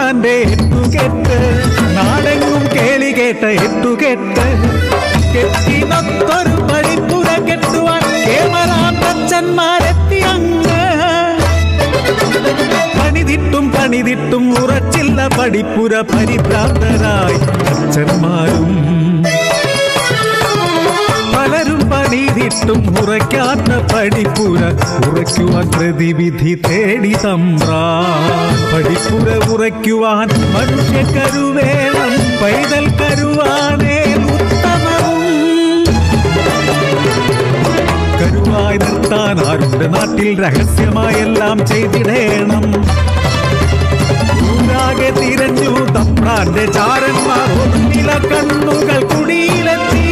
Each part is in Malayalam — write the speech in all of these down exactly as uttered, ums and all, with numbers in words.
തമ്പ്രാന്റെ എട്ടുകെട്ട് നാടെങ്ങും കേളി കേട്ട എട്ടുകെട്ട് കെട്ടിനൊത്തൊരു പടിപ്പുര കെട്ടുവാൻ കേമരാന്തച്ഛന്മാരെത്തി അങ്ങ് പണിതിട്ടും പണിതിട്ടും ഉറച്ചില്ല പടിപ്പുര പരിഭ്രാന്തരായി അച്ഛന്മാരും പലരും പണിതിട്ടും ഉറയ്ക്കാത്ത പടിപ്പുര ഉറയ്ക്കുവാൻ പ്രതിവിധി തേടി തമ്പ്രാൻ പടിപ്പുര ഉറയ്ക്കുവാൻ മനുഷ്യ കരുവേണം പൈതൽ കരുവാനേ ഉത്തമവും കരുവായി നിർത്താൻ ആരുടെ നാട്ടിൽ രഹസ്യമായെല്ലാം ചെയ്തിടേണം ൂരാകെ തിരഞ്ഞു തമ്പ്രാന്റെ ചാരന്മാർ ഒന്നില കണ്ണുകൾ കുടിയിലെത്തി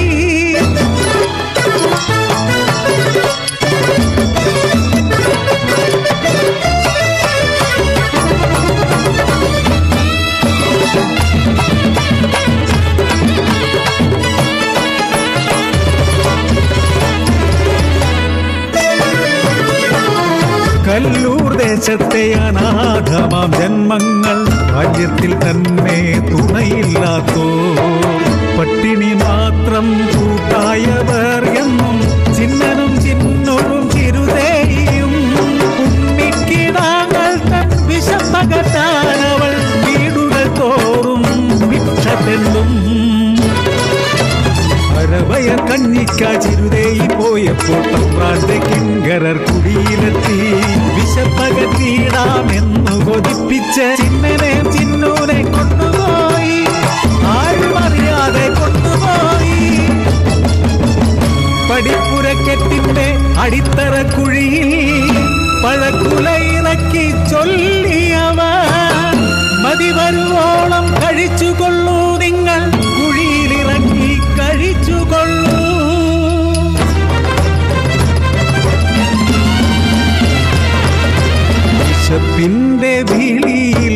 കല്ലൂർ ദേശത്തെ അനാഥമാം ജന്മങ്ങൾ രാജ്യത്തിൽ തന്നെ തുണയില്ലാത്തോ പട്ടിണി മാത്രം കൂട്ടായവർ എന്നും ചിന്നനും ചിന്നോടും ചിരുതേയും ഉണ്ണിക്കിടാങ്ങൾ തൻ വിശപ്പകറ്റാനവൾ വീടുകൾ തോറും വിക്ഷതെല്ലും അരവയ കഞ്ഞിക്ക ചിരുതേയി പോയപ്പോൾ തമ്പ്രാന്റെ കിങ്കരർ കുടിയിലെത്തി വിശപ്പകറ്റിയിടാമെന്നു കൊതിപ്പിച്ച് ചിന്നനെ ചിന്നൂനെ കൊണ്ടുപോയി ആരും അറിയാതെ കൊണ്ടുപോയി പടിപ്പുരക്കെട്ടിന്റെ അടിത്തറ കുഴിയിൽ പഴക്കുലയിറക്കി ചൊല്ലിയവർ മതി വരുവോളം കഴിച്ചുകൊള്ളൂ നിങ്ങൾ കുഴിയിലിറങ്ങി കഴിച്ചുകൊള്ളൂ വിശപ്പിന്റെ വിളിയിൽ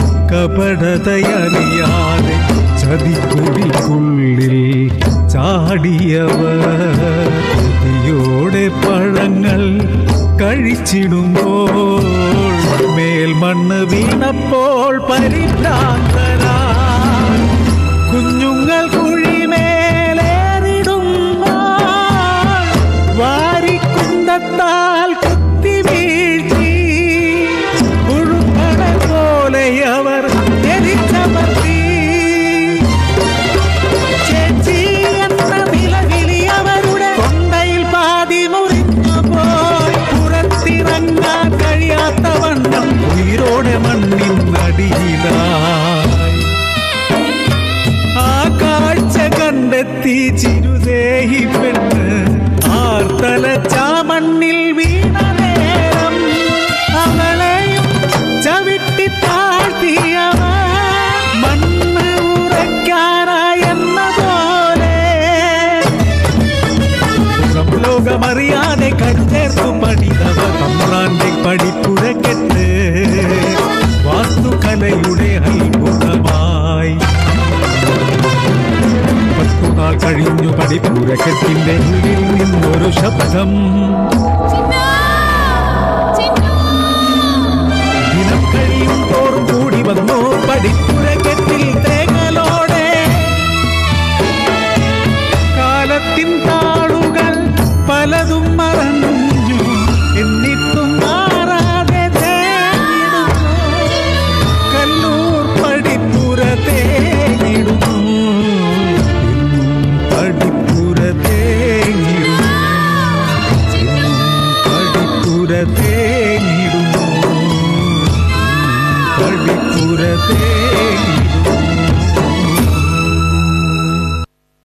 കപടതയറിയാതെ ചതിക്കുടിക്കുള്ളിൽ ചാടിയവർ കൊതിയോടെ പഴങ്ങൾ കഴിച്ചിടുമ്പോൾ മേൽമണ്ണ് വീണപ്പോൾ പരിഭ്രാന്തരാ കുഞ്ഞുങ്ങൾ കുഴിമേലേറിടുമ്പോൾ വാരിക്കുന്തത്താൽ കുത്തി വീഴ്ത്തി പുഴുക്കളെ പോലെ അവർ എരിച്ചമർത്തി ചേച്ചി എന്ന വിലവിളി അവരുടെ കൊണ്ടയിൽ പാതി മുറിഞ്ഞു പോയി പുറത്തിറങ്ങാൻ കഴിയാത്ത വണ്ണം ഉയിരോടെ മണ്ണിനടിയിലായി ആ കാഴ്ച കണ്ടെത്തി ചിരുതേഹി പെണ്ണ് ആർത്തലച്ച മണ്ണിൽ വീണ നേരം അവളെയും ചവിട്ടി താഴ്ത്തിയവർ മണ്ണ് ഉറയ്ക്കാനായെന്ന പോലെ സംലോകമറിയാതെ കരുതേർത്തു പണിതവർ തമ്പ്രാന്റെ പടിപ്പുരക്കെട്ട് വാസ്തുകലയുടെ അത്ഭുതമായി പത്തുനാൾ കഴിഞ്ഞു പടിപ്പുരക്കെട്ടിന്റെ ഉള്ളിൽ നിന്നൊരു ശബ്ദം ദിനം കഴിയും തോറും കൂടി വന്നു പടിപ്പുരക്കെട്ടിൽ തേങ്ങലോടെ കാലത്തിൻ താളുകൾ പലതും മറഞ്ഞു എന്നിട്ടും മാറാതെ തേങ്ങിടുന്നു കല്ലൂർ പടിപ്പുര തേങ്ങിടുന്നു പടിപ്പുര തേങ്ങിടുന്നു പടിപ്പുര തേങ്ങിടുന്നു പടിപ്പുര തേങ്ങിടുന്നു